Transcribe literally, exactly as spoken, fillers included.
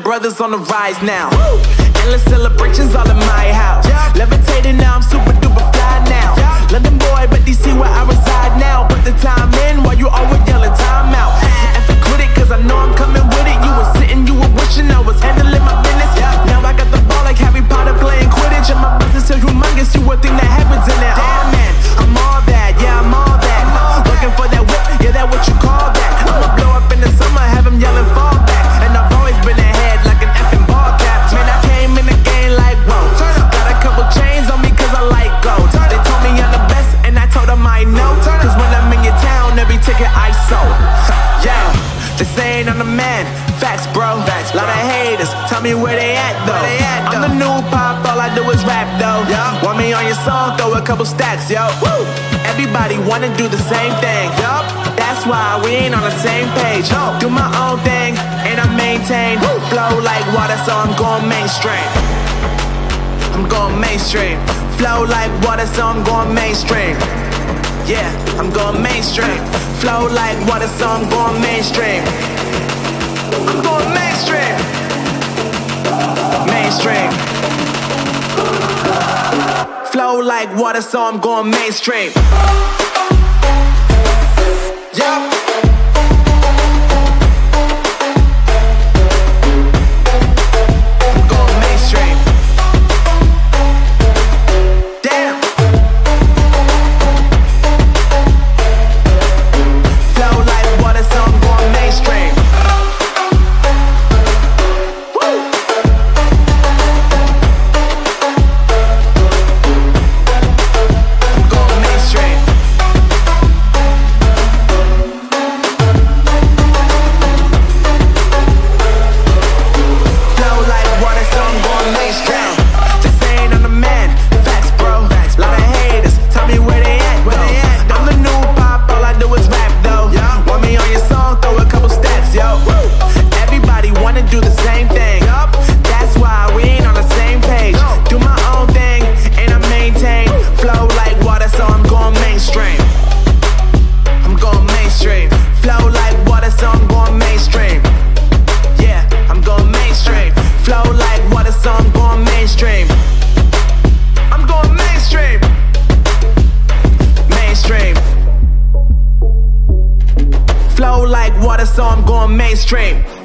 brothers on the rise now. Woo! Endless celebrations all in my house. Yeah. Levitating now, I'm super duper fly now. Yeah. London boy, but D C where I reside now. Put the time in while you always yelling time out. And for quit it, cause I know I'm coming with it. You were sitting, you were wishing I was handling my business. Yeah. Now I got the ball like Harry Potter playing Quidditch. And my business so humongous, you would think that happens in it. Oh man, I'm all that, yeah, I'm all that. Looking for that whip, yeah, that what you call that. I'ma blow up in the summer, have him yelling fall back. And I've always been ahead like an effing ball cap. Man, I came in the game like, whoa. Got a couple chains on me cause I like gold. They told me I'm the best and I told them I know. Cause when I'm in your town, every ticket I sold. Yeah, they saying I'm the man. Facts, bro. Facts, bro. Lot of haters, tell me where they at though. They at, though. I'm the new pop, all I do is rap though. Yeah. Want me on your song, throw a couple stacks, yo. Woo. Everybody wanna do the same thing. Yup. That's why we ain't on the same page. No. Do my own thing and I maintain. Woo. Flow like water, so I'm going mainstream. I'm going mainstream. Flow like water, so I'm going mainstream. Yeah, I'm going mainstream. Flow like water, so I'm going mainstream. I'm going mainstream. Mainstream. Flow like water, so I'm going mainstream. Yup. Flow like water, so I'm going mainstream.